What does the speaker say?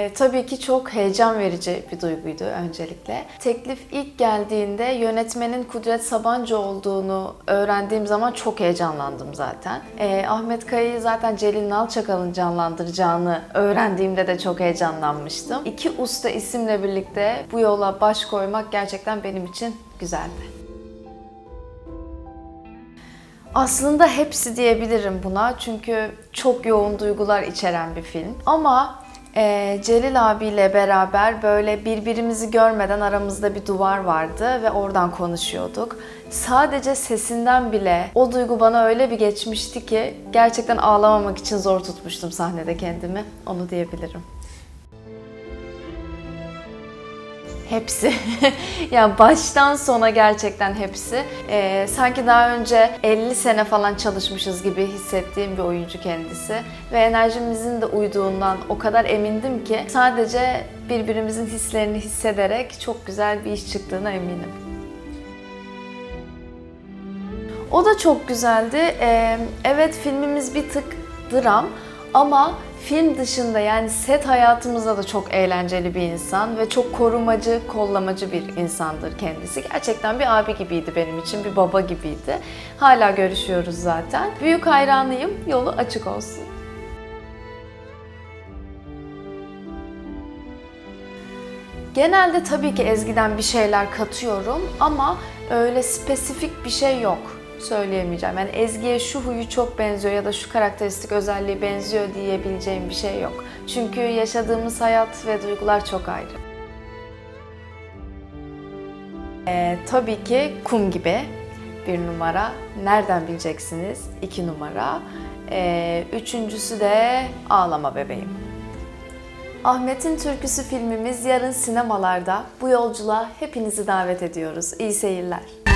Tabii ki çok heyecan verici bir duyguydu öncelikle. Teklif ilk geldiğinde yönetmenin Kudret Sabancı olduğunu öğrendiğim zaman çok heyecanlandım zaten. Ahmet Kaya'yı zaten Celil Nalçakal'ın canlandıracağını öğrendiğimde de çok heyecanlanmıştım. İki usta isimle birlikte bu yola baş koymak gerçekten benim için güzeldi. Aslında hepsi diyebilirim buna çünkü çok yoğun duygular içeren bir film. Ama Celil abiyle beraber böyle birbirimizi görmeden aramızda bir duvar vardı ve oradan konuşuyorduk. Sadece sesinden bile o duygu bana öyle bir geçmişti ki gerçekten ağlamamak için zor tutmuştum sahnede kendimi. Onu diyebilirim. Hepsi. Yani baştan sona gerçekten hepsi. Sanki daha önce 50 sene falan çalışmışız gibi hissettiğim bir oyuncu kendisi. Ve enerjimizin de uyduğundan o kadar emindim ki sadece birbirimizin hislerini hissederek çok güzel bir iş çıktığına eminim. O da çok güzeldi. Evet, filmimiz bir tık dram ama film dışında yani set hayatımızda da çok eğlenceli bir insan ve çok korumacı, kollamacı bir insandır kendisi. Gerçekten bir abi gibiydi benim için, bir baba gibiydi. Hala görüşüyoruz zaten. Büyük hayranıyım, yolu açık olsun. Genelde tabii ki Ezgi'den bir şeyler katıyorum ama öyle spesifik bir şey yok. Söyleyemeyeceğim. Yani Ezgi'ye şu huyu çok benziyor ya da şu karakteristik özelliği benziyor diyebileceğim bir şey yok. Çünkü yaşadığımız hayat ve duygular çok ayrı. Tabii ki Kum gibi bir numara. Nereden bileceksiniz? 2 numara. Üçüncüsü de Ağlama Bebeğim. Ahmet'in Türküsü filmimiz yarın sinemalarda. Bu yolculuğa hepinizi davet ediyoruz. İyi seyirler.